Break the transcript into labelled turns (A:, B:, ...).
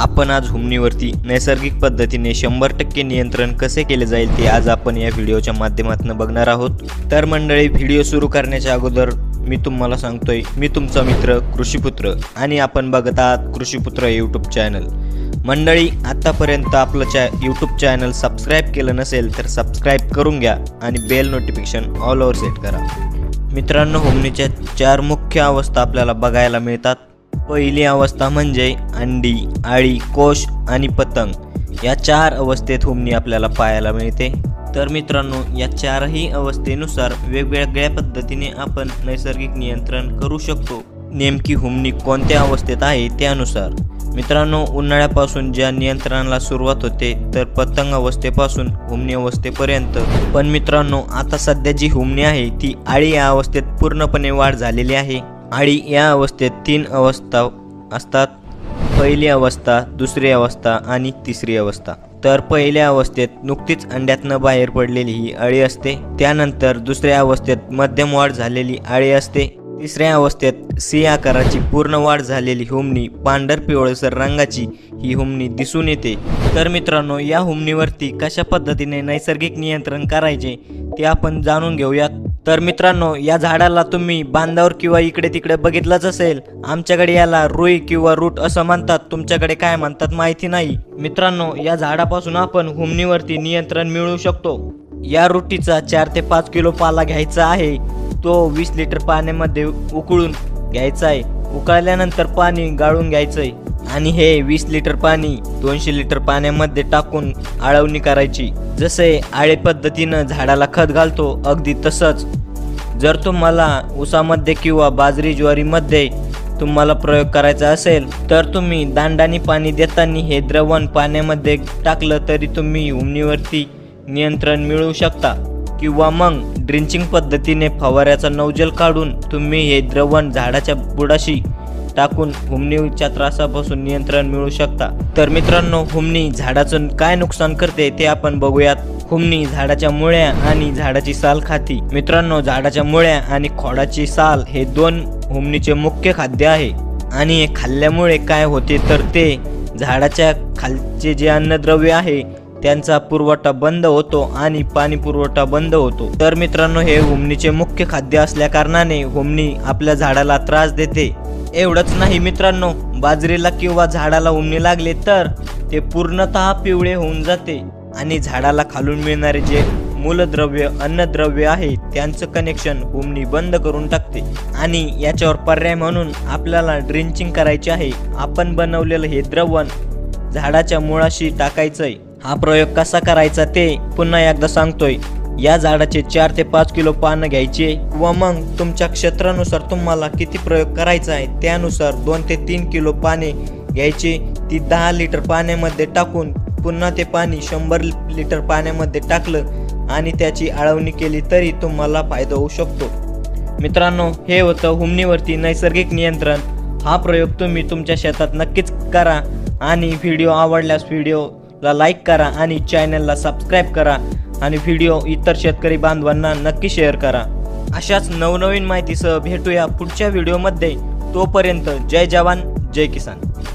A: आपण आज हुमणीवरती नैसर्गिक पद्धतीने 100% नियंत्रण कसे केले जाईल ते आज आपण या व्हिडिओच्या माध्यमातून बघणार आहोत। तर मंडळी, व्हिडिओ सुरू करण्याच्या अगोदर मी तुम्हाला सांगतोय, मी तुमचा मित्र कृषीपुत्र आणि आपण बघत आहात कृषीपुत्र यूट्यूब चॅनल। मंडळी, आतापर्यंत आपलं यूट्यूब चॅनल सबस्क्राइब केलं नसेल तर सबस्क्राइब करून घ्या आणि bell notification all over set करा। मित्रांनो, हुमणीच्या 4 मुख्य अवस्था आपल्याला बघायला मिळतात। पहिली अवस्था म्हणजे अंडी, आळी, कोश आणि पतंग। या 4 अवस्थेत हुमणी आपल्याला पाहायला मिळते। तर मित्रांनो, या 4ही अवस्थेनुसार वेगवेगळ्या पद्धतीने आपण नैसर्गिक नियंत्रण करू शकतो। नेमकी हुमणी कोणत्या अवस्थेत आहे त्यानुसार। मित्रांनो, उन्हाळ्यापासून ज्या नियंत्रणाला सुरुवात होते तर पतंग अवस्थेपासून हुमणी अवस्थेपर्यंत। पण मित्रांनो, आता सध्या जी हुमणी आहे ती आळी या अवस्थेत पूर्णपणे वाढ झालेली आहे। आळी या अवस्थेत 3 अवस्था असतात, पहिली अवस्था, दुसरी अवस्था आणि तिसरी अवस्था। तर पहिल्या अवस्थेत नुकतीच अंड्यातनं बाहेर पडलेली ही आळी असते, त्यानंतर दुसऱ्या अवस्थेत मध्यम वाढ झालेली आळी असते, तिसऱ्या अवस्थेत सी आकाराची पूर्ण वाढ झालेली हुमणी पांढर पिवळसर रंगाची ही हुमणी दिसून येते। तर मित्रांनो, या हुमणीवरती कशा पद्धतीने नैसर्गिक नियंत्रण करायचे ते आपण जाणून घेऊयात। तर मित्रांनो, या झाडाला तुम्ही बांधावर किंवा इकडे तिकडे बघितलंच असेल। आमच्याकडे याला रुई किंवा रूट असं म्हणतात, तुमच्याकडे काय म्हणतात माहिती नाही। मित्रांनो, या झाडापासून आपण हुमणीवरती नियंत्रण मिळवू शकतो। या रुटीचा 4 ते 5 किलो पाला घ्यायचा आहे, तो 20 लिटर पाण्यामध्ये उकळून घ्यायचा आहे। उकळल्यानंतर पाणी गाळून घ्यायचंय आणि हे 20 लिटर पाणी 200 लिटर पाण्यामध्ये टाकून आळवणी करायची। जसे आळे पद्धतीनं झाडाला खत घालतो अगदी तसंच जर तुम्हाला ऊसामध्ये किंवा बाजरी ज्वारीमध्ये तुम्हाला प्रयोग करायचा असेल तर तुम्ही दांडानी पाणी देताना हे द्रावण पाण्यामध्ये टाकलं तरी तुम्ही हुमणीवरती नियंत्रण मिळवू शकता। किंवा मग ड्रिंचिंग पद्धतीने फवाऱ्याचा नौजल काढून तुम्ही हे द्रावण झाडाच्या बुडाशी टाकून हुमणीच्या त्रासापासून नियंत्रण मिळवू शकता। तर मित्रांनो, हुमणी झाडाचं काय नुकसान करते ते आपण बघूयात। हुमणी झाडाच्या मुळ्या आणि झाडाची साल खाती। मित्रांनो, झाडाच्या मुळ्या आणि खोडाची साल हे 2 हुमणीचे मुख्य खाद्य आहे आणि हे खाल्ल्यामुळे काय होते तर ते झाडाच्या खालचे जे अन्नद्रव्य आहे त्यांचा पुरवठा बंद होतो आणि पाणी पुरवठा बंद होतो। तर मित्रांनो, हे हुमणीचे मुख्य खाद्य असल्या कारणाने हुमणी आपल्या झाडाला त्रास देते। एवढंच नाही मित्रांनो, बाजरीला किंवा झाडाला हुमणी लागले तर ते पूर्णतः पिवळे होऊन जाते आणि झाडाला खालून मिळणारे जे मूलद्रव्य अन्नद्रव्य आहे त्यांचं कनेक्शन हुमणी बंद करून टाकते। आणि याच्यावर पर्याय म्हणून आपल्याला ड्रिंचिंग करायचे आहे। आपण बनवलेलं हे द्रावण झाडाच्या मुळाशी टाकायचंय। हा प्रयोग कसा करायचा ते पुन्हा एकदा सांगतोय। या झाडाचे 4 ते 5 किलो पानं घ्यायचे व मग तुमच्या क्षेत्रानुसार तुम्हाला किती प्रयोग करायचा आहे त्यानुसार 2 ते 3 किलो पाने घ्यायचे। ती 10 लिटर पाण्यामध्ये टाकून पुन्हा ते पाणी 100 लिटर पाण्यामध्ये टाकलं आणि त्याची आळवणी केली तरी तुम्हाला फायदा होऊ शकतो। मित्रांनो, हे होतं हुमणीवरती नैसर्गिक नियंत्रण। हा प्रयोग तुम्ही तुमच्या शेतात नक्कीच करा आणि व्हिडिओ आवडल्यास व्हिडिओला लाईक करा आणि चॅनलला सबस्क्राईब करा आणि व्हिडिओ इतर शेतकरी बांधवांना नक्की शेअर करा। अशाच नवनवीन माहितीसह भेटूया पुढच्या व्हिडिओमध्ये। तोपर्यंत जय जवान जय किसान।